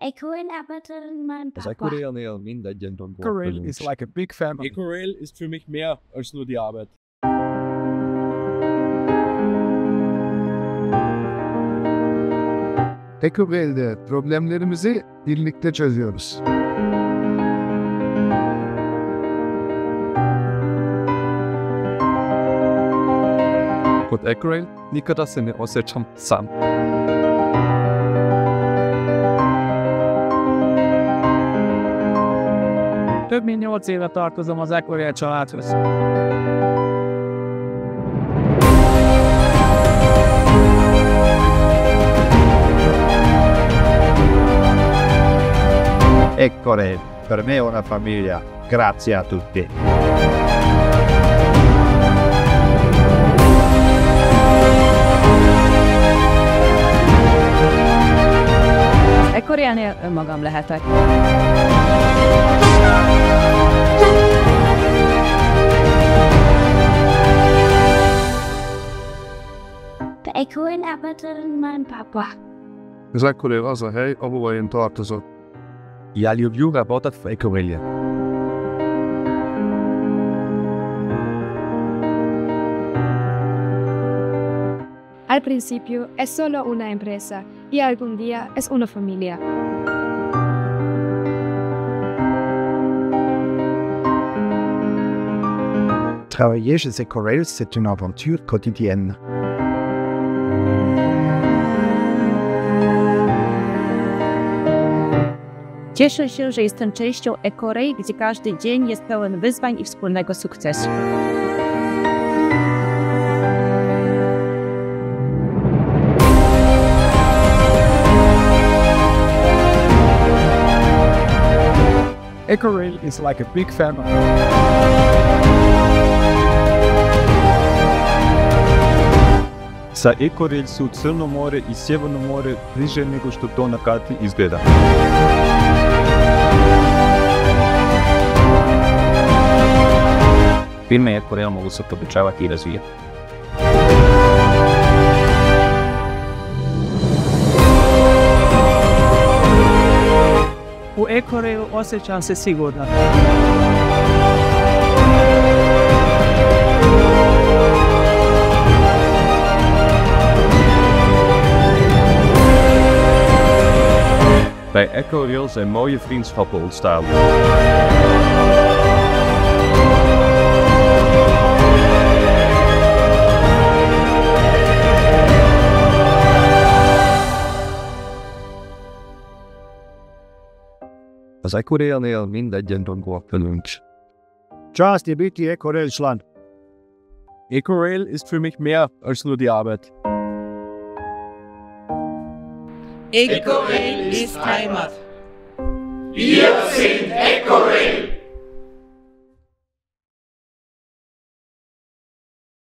ecco-rail arbeitet mein Papa. Ecco-rail is like a big family. Ecco-rail ist für mich mehr als nur die Arbeit. Ecco-rail'de problemlerimizi birlikte çözüyoruz. Pod ecco-rail nikada se ne osjećam sam. Több mint 8 éve tartozom az ecco-rail családhoz. Ecco-rail, per me è una famiglia. Grazie a tutti. Ecco-railnél önmagam lehetek. Bei ecco-rail arbeitet mein Papa. Az ecco-rail az a hely, ahova én tartozom. Ja lubię работать в ecco-rail. Al principio es solo una empresa y algún día es una familia. Travailler chez ecco-rail, c'est une aventure quotidienne. Cieszę się, że jestem częścią ecco-rail, gdzie każdy dzień jest pełen wyzwań i wspólnego sukcesu. Ecco-rail is like a big family. Sa ecco-rail su Crno more i Sjeverno more bliže nego što to na karti izgleda. Firme ecco-rail mogu se povećavati i razvijati. U ecco-railu osjećam se sigurno. Bij ecco-rail zijn mooie vriendschappen ontstaan. Az ecco-railnél mindegyen dolgok. Čast biti ecco-rail član. Ecco-rail ist für mich mehr als nur die Arbeit. Ecco-rail ist Heimat. Wir sind